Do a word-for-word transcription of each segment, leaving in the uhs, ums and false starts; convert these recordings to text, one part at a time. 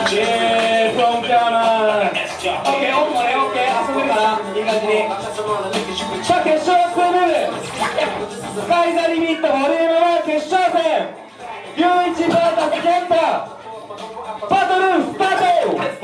えー、フロンキャーマン。オッケー、奥もね、オッケー、遊べるかな、いい感じに。さあ、決勝戦ルール。スカイザリミットボリュームワン決勝戦。ユーイチ バーサスケンタ。バトルスタート。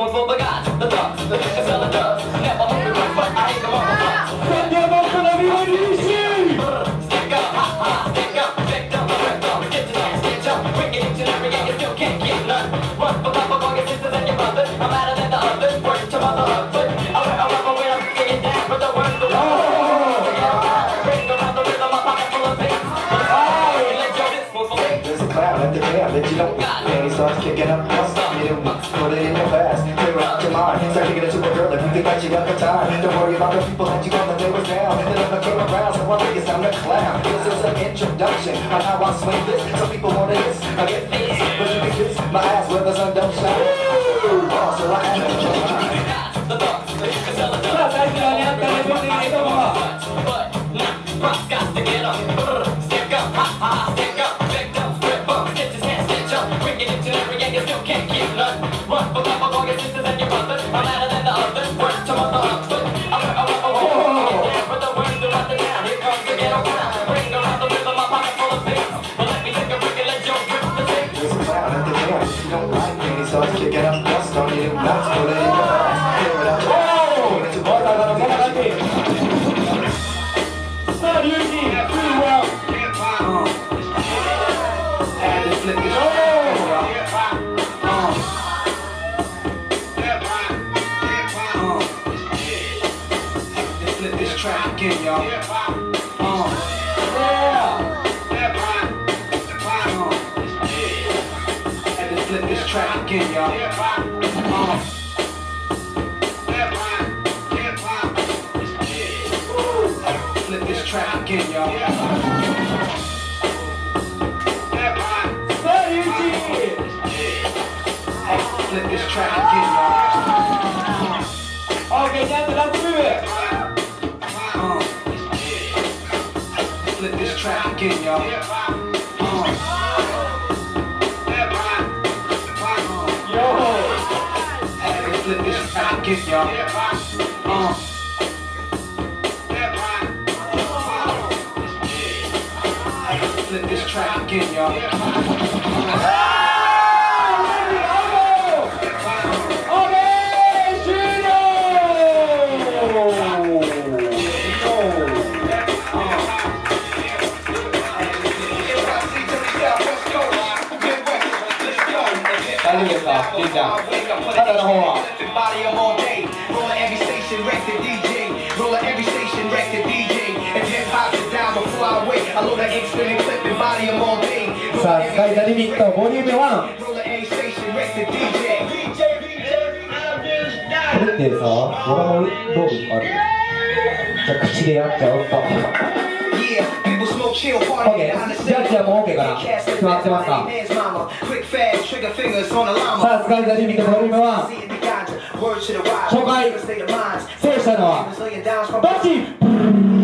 戦略ボックのビボリーシー。Let you know, and he starts kicking up dust. Get it, put it in your past, clear out your mind. Start kicking it to a girl if you think that you got the time. Don't worry about the people that you gonna lay was down. Then if I came around, so I think it's time to clown. This is an introduction on how I swing this. Some people want this, I get this, but you can kiss my ass where the sun don't shine. Oh, so I am the judge. さあ、最初はね、あったね、僕にいいと思う。Kicking up dust, don't need it nuts, put it in your ass, clear it out your ass. Start using that free well. And just flip this Just flip this track again, y'all. Flip this track again, y'all. Uh. Flip this track again, y'all. Flip this track again, y'all. Okay, now the last move. Uh. Flip this track again, y'all. Flip this track again, y'all. Uh. Flip this track again, y'all. Sa Sky the Limit Volume ワン。これってさ、ドラム道具とかある？じゃあ口でやっちゃおうと。OK、じゃあじゃあもう OK かな。決まってますか？さあ、スカイ・ザ・リミットボリュームワン。初回制したのはどっち？